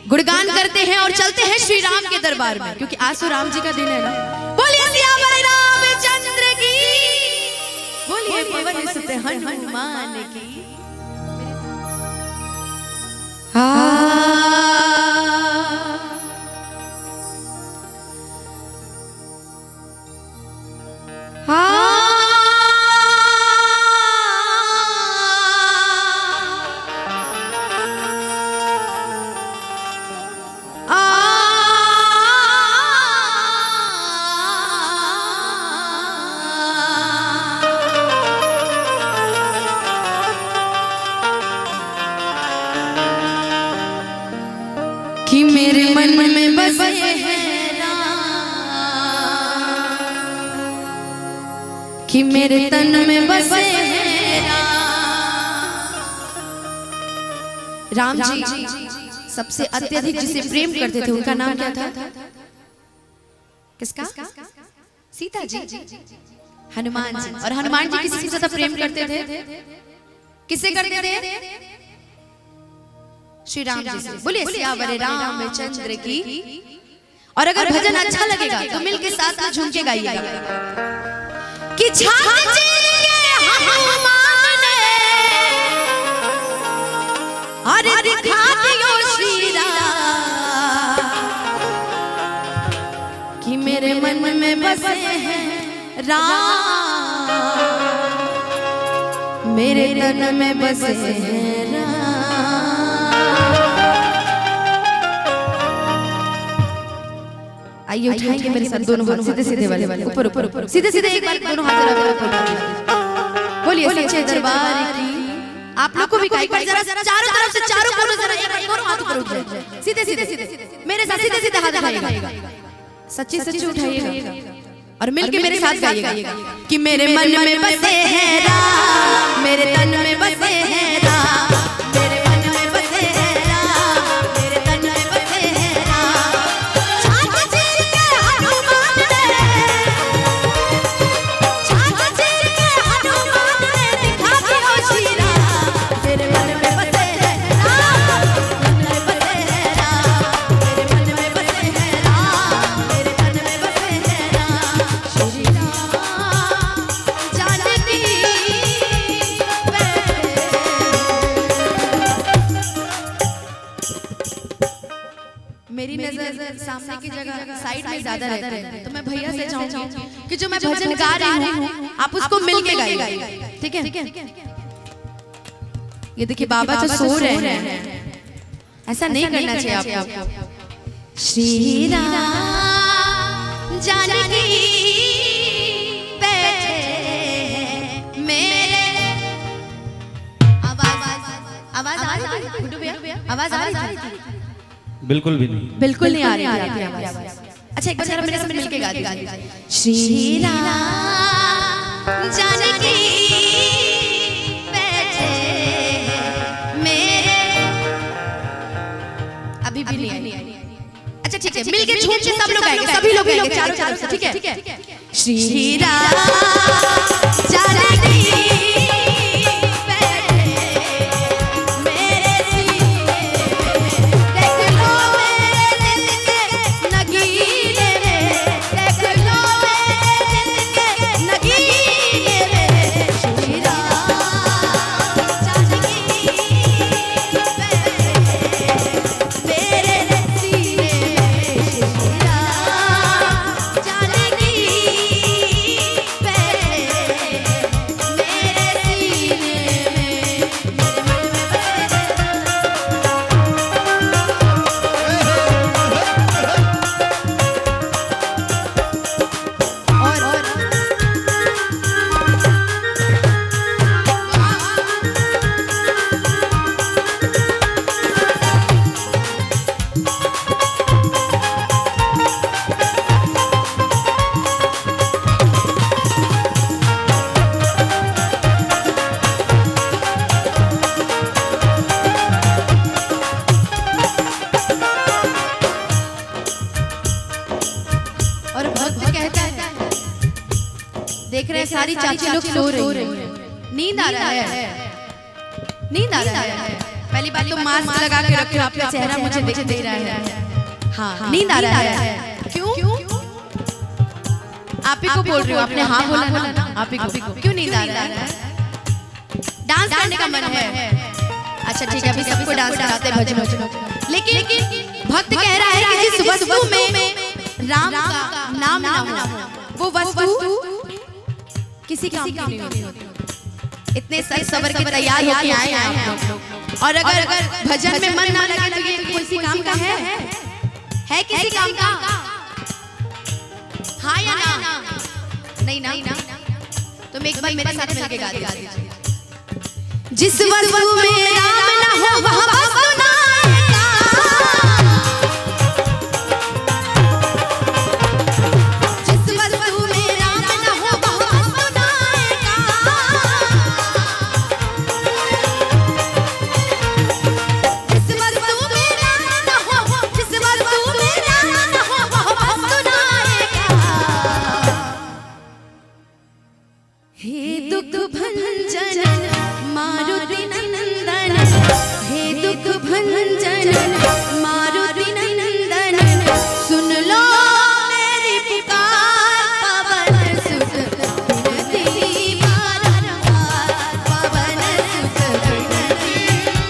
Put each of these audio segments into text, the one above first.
गुणगान करते हैं और चलते हैं श्री राम के दरबार में, क्योंकि आज तो राम जी का दिन है ना। बोलिए सियावर रामचंद्र की, बोलिए पवन सुत हनुमान की। कि मेरे मन में बसे हैं राम, कि मेरे तन में बसे हैं राम। राम जी सबसे अत्यधिक जिसे प्रेम करते थे उनका नाम क्या था? किसका? सीता जी, हनुमान जी। और हनुमान जी किससे ज्यादा प्रेम करते थे? किससे करते थे? श्री राम जी से। बोलिए सियावर रामचंद्र की। और अगर भजन अच्छा लगेगा तो मिल के साथ में झूम के गाइएगा कि छाछ चीर के हनुमान ने अरे दिखा दियो श्री राम, कि मेरे मन में बसे हैं राम, मेरे तन में बसे हैं राम। आइए उठाएंगे मेरे साथ दोनों हाथ सीधे सीधे वाले ऊपर ऊपर ऊपर सीधे सीधे एक बार दोनों हाथ जरा ऊपर। बोलिए सच्चे दरबार की। आप लोग को भी एक बार जरा चारों तरफ से चारों कोनों जरा एक बार दोनों हाथ ऊपर उठाइए सीधे सीधे मेरे साथ सीधे सीधे हाथ उठाइएगा, सच्चे सच्चे उठाइएगा और मिलके मेरे साथ गाइएगा कि मेरे मन में बसे हैं राम, मेरे तन में बसे हैं राम, मेरे मन में बसे हैं राम, मेरे तन में बसे हैं राम। छाछ चीर के हनुमान ने, छाछ चीर के हनुमान ने दिखा दियो श्री राम, मेरे मन में बसे हैं राम, मन में बसे हैं राम, मेरे मन में बसे हैं राम, मेरे तन में बसे हैं राम। श्री राम जानकी मेरी नजर सामने की जगह साइड में ज्यादा रहती है, तो मैं भैया से चाहूंगी कि जो मैं भजन गा रही हूँ आप उसको मिल के गाइएगा, ठीक है? ये देखिए बाबा तो सो रहे हैं, ऐसा नहीं करना चाहिए आपको। श्री राम जानकी बैठे मेरे, आवाज आ रही थी गुड्डू भैया? आवाज आ रही थी? बिल्कुल भी नहीं, बिल्कुल नहीं आ रही आवाज। अच्छा एक बार जरा मेरे साथ मिल के गा दीजिए। श्री राम जानकी बैठे मेरे, अभी भी नहीं आई। अच्छा ठीक है, मिल के झूम के सब लोग गाएंगे, सभी लोग गाएंगे चारों तरफ से, ठीक है? श्री राम जानकी देख रहे हैं सारी चाची लोग सो रही हैं, नींद आ रहा है, नींद आ रहा है। पहली बात तो मास्क लगा के रखे, आपका चेहरा मुझे दिख दे रहा है। हाँ, नींद आ रहा है। क्यों? आप ही को बोल रही हो, आपने हाँ बोला ना, आप ही को। क्यों नींद आ रहा है? डांस करने का मन है। अच्छा ठीक है, अभी सबको डांस कराते हैं भजन। लेकिन भक्त कह रहा है कि जिस वस्तु में राम का नाम ना हो, वो वस्तु किसी काम की नहीं होती। इतने सच सबर के तैयार होके आए हैं आप लोग, और अगर भजन में मन ना लगे तो ये किसी काम का है किसी काम का? हाँ या ना? नहीं ना? तुम एक बार मेरे साथ मिलके गा दीजिए। जिस वस्तु में राम ना हो वह वस्तु ना आएगा। जिस वस्तु में राम ना हो वह वस्तु ना आएगा। जिस वस्तु में राम ना हो, जिस वस्तु में राम ना हो वह वस्तु ना आएगा। हे दुख भंजन मारुति नंदन, हे दुख भंजन मारुति नंदन, सुन लो मेरी पुकार। पवन सुत विनती बारंबार, पवन सुत विनती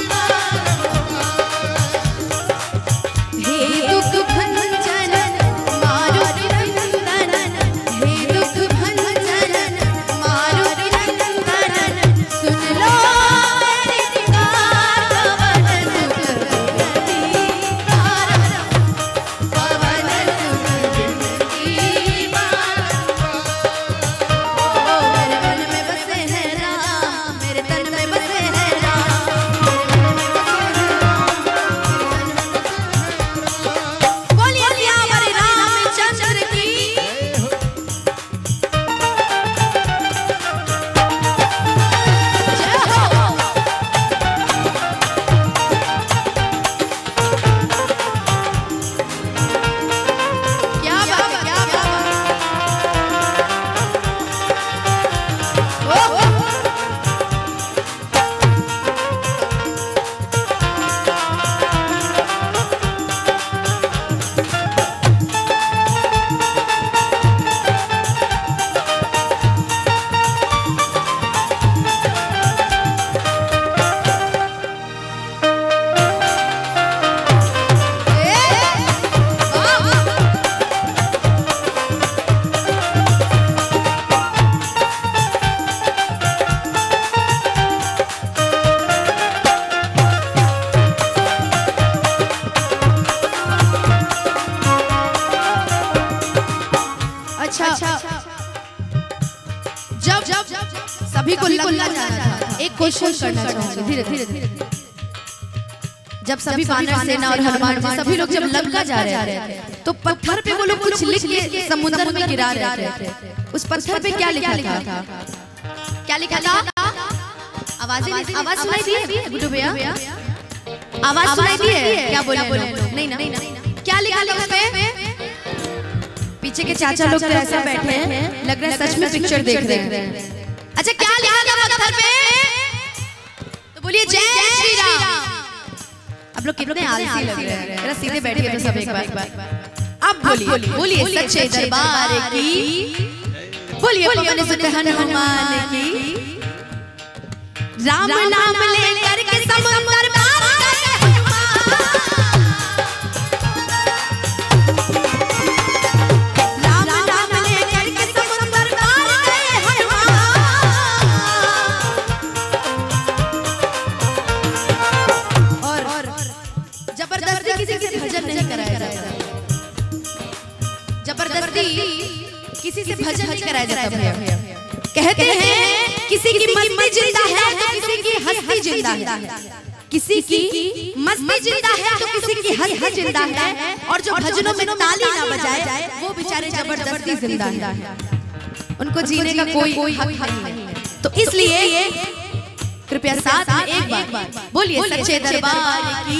बारंबार। हे दुख भंजन मारुति नंदन, हे दुख भंजन मारुति नंदन, सुन लो मेरी पुकार। पवन सुत विनती बारंबार, पवन सुत विनती बारंबार। मेरे मन में बसे हैं राम, मेरे तन में बसे हैं राम, मेरे मन में बसे हैं राम। बोलिए सियावर रामचंद्र की। जय हो। क्या बात है, क्या बात है। अच्छा, जब सभी को लंका जाना था, एक क्वेश्चन करना चाहूंगी धीरे धीरे। जब सभी वानर सेना और हनुमान जी सभी लोग जब लंका जा रहे थे, तो पत्थर पे वो लोग कुछ लिख के समुद्र में गिरा रहे थे। उस पत्थर पे क्या लिखा था? क्या लिखा था? आवाज सुनाई दी गुड्डू भैया? आवाज सुनाई दी है? क्या बोले? नहीं ना? क्या लिखा था उस पे? पीछे के चाचा लोग तो ऐसा बैठे हैं, लग रहा है सच में पिक्चर देख रहे हैं। अच्छा, क्या लिखा था पत्थर पे? तो बोलिए जय श्री राम। अब लोग कितने आलसी लग रहे हैं, जरा सीधे बैठिए तो सब एक बार। अब बोलिए सच्चे दरबार की, बोलिए पवन सुत हनुमान की। राम नाम लेकर के समुंदर पार गए हनुमान। राम नाम लेकर के समुंदर पार गए हनुमान। और जबरदस्ती किसी से भजन नहीं कराया जाता, जबरदस्ती किसी से भजन नहीं कराया जाता भैया। कहते हैं किसी की मस्ती जिंदा है तो किसी की हस्ती जिंदा है, किसी की मस्ती जिंदा है तो किसी की हस्ती जिंदा है, और जो भजनों में ताली ना बजाए वो बेचारे जबरदस्ती जिंदा है, उनको जीने का कोई हक नहीं है। तो इसलिए कृपया साथ में एक बार बोलिए सच्चे दरबार की।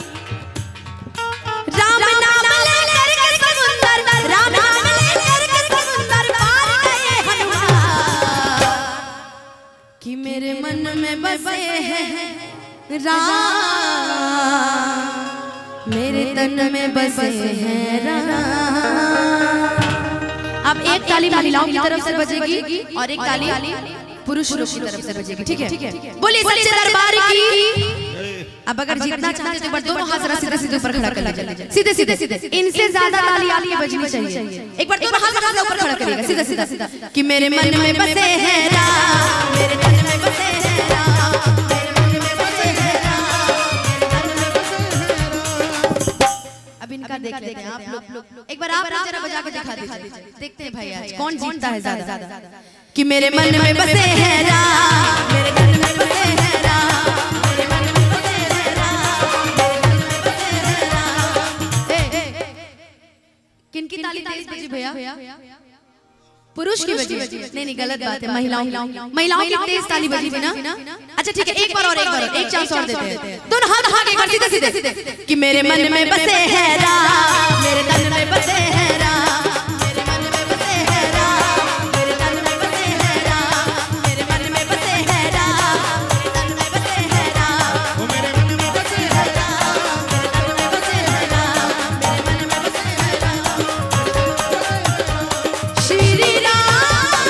राम नाम लेकर के समुंदर, राम नाम लेकर के समुंदर पार गए हनुमान। कि मेरे मन में बसे हैं राम मेरे तन में बसे हैं राम। अब एक ताली महिलाओं की तरफ से बजेगी और एक ताली पुरुषों की तरफ से बजेगी, ठीक है? बोलिए सच्चे दरबार की। अब अगर जीतना चाहते हो तो एक बार दोनों हाथ जरा सीधे सीधे ऊपर खड़ा कर लीजिए, सीधे सीधे सीधे। इनसे ज्यादा ताली आपकी बजनी चाहिए। एक बार दोनों हाथ जरा ऊपर खड़ा करिएगा, सीधा सीधा सीधा। कि मेरे मन में बसे हैं राम, मेरे तन में बसे हैं राम, मेरे मन में बसे हैं राम, मेरे तन में बसे हैं राम। अब इनका देख लेते हैं आप लोग। एक बार आप जरा बजा के दिखा दीजिए, देखते हैं भाई आज कौन जीतता है ज्यादा। कि मेरे मन में बसे हैं राम, मेरे तन में बसे हैं राम, मेरे मन में बसे हैं राम, मेरे तन में बसे हैं राम। किनकी ताली तेज बजी भैया? पुरुष की बजी? नहीं गलत बात है, महिलाओं की तेज ताली बजी थी ना। अच्छा ठीक है, एक बार और एक चांस और देते हैं। दोनों हाथ एक बार सीधे सीधे। कि मेरे मन में बसे हैं राम, मेरे तन में बसे हैं राम, मेरे मन में बसे हैं राम, मेरे तन में बसे हैं राम, मेरे मन में बसे हैं राम, मेरे तन में बसे हैं राम, मेरे मन में बसे हैं राम, मेरे तन में बसे हैं राम, मेरे मन में बसे हैं राम। श्री राम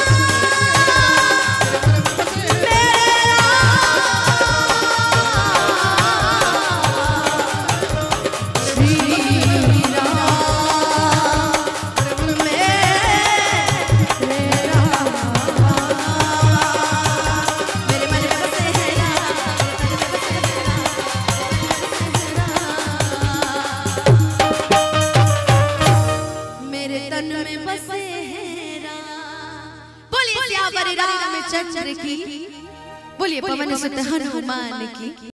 मेरे राम, श्री रामचंद्र की। बोलिए पवन सुत हनुमान की।